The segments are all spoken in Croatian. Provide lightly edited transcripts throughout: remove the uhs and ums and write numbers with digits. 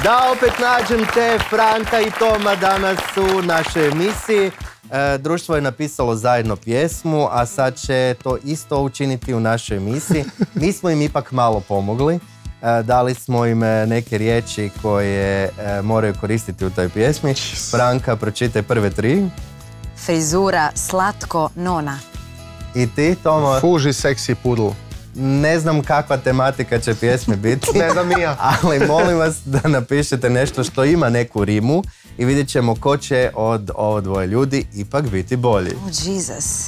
Da opet nađem te, Franka i Toma danas u našoj emisiji. Društvo je napisalo zajedno pjesmu, a sad će to isto učiniti u našoj emisiji. Mi smo im ipak malo pomogli. Dali smo im neke riječi koje moraju koristiti u toj pjesmi. Franka, pročitaj prve tri. Frizura, slatko, nona. I ti, Tomo? Fuži, seksi pudl. Ne znam kakva tematika će pjesme biti. Ne znam ja. Ali molim vas da napišete nešto što ima neku rimu i vidjet ćemo ko će od ovo dvoje ljudi ipak biti bolji. Oh, Jesus.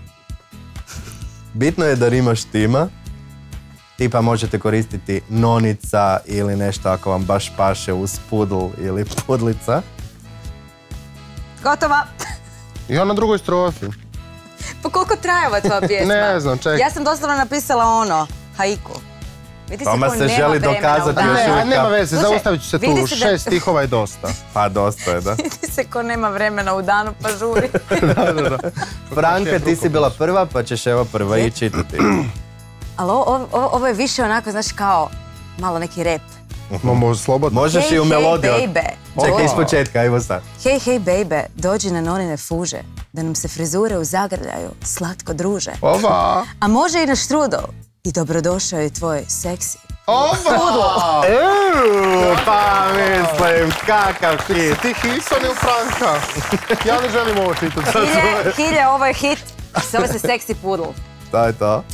Bitno je da rima štima. Tipa možete koristiti nonica ili nešto ako vam baš paše uz pudl ili pudlica. Gotova. Ja na drugoj strofi. Pa koliko traje ova tvoja pjesma? Ne znam, čekaj. Ja sam doslovno napisala ono, haiku. Vidi Toma ko se nema želi vremena dokazati u danu. još uvijek. Nema veze, Slušaj, zaustavit ću se tu. vidi se da- 6 stihova je dosta. Pa dosta je, da. Vidi se ko nema vremena u danu, pa žuri. Franka, ti si bila prva, pa ćeš evo prva i čitati. Ali ovo je više onako, znaš, kao malo neki rap. Momo slobodno. Možeš i u Hey, melodiju. hey, baby. Čekaj iz početka, ajmo sad. Hej, hej, baby, dođi na nonine fuže, da nam se frizure uzagrljaju, slatko druže. Ova! A može i na štrudel. I dobrodošao je tvoj seksi. Ova! Pa mislim, kakav hit. Ti Hilson ili Franka? Ja ne želim ovo čitati. Hilje, ovo je hit. Zove se seksi pudl. To je to.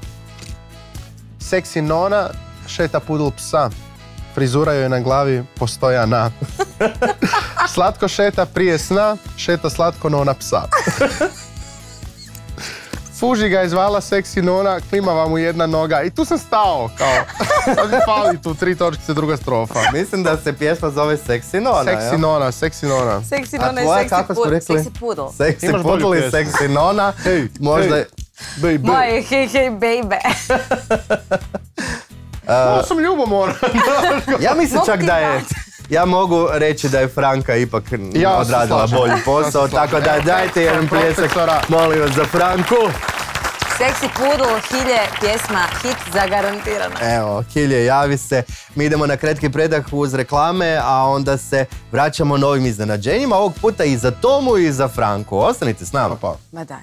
Seksi nona šeta pudl psa. Frizura joj na glavi postojana. Slatko šeta prije sna, šeta slatko nona psa. Fuži ga je zvala seksi nona, klimava mu jedna noga. I tu sam stao, kao. Sad mi fali tu 3 točkice, druga strofa. Mislim da se pjesma zove Seksi Nona, Seksi nona, seksi nona. Seksi A nona i tvoja, seksi kako smo pudl. rekli? Seksi pudl. Seksi Imaš bolju pudl i pjesmu. Seksi Nona. Hej, Možda... hej. Baby. Moje hej, hej, baby. Ovo sam ljubomoran. Ja mislim Mogu čak ti da je... dati. Ja mogu reći da je Franka ipak Ja se odradila slažem. bolji Ja posao, se tako slažem. da Evo, dajte jedan pljesak, profesora. molim vas, za Franku. Seksi pudl, Hilje, pjesma, hit zagarantirana. Evo, Hilje, javi se. Mi idemo na kratki predah uz reklame, a onda se vraćamo novim iznenađenjima, ovog puta i za Tomu i za Franku. Ostanite s nama. Pa. Ma daj.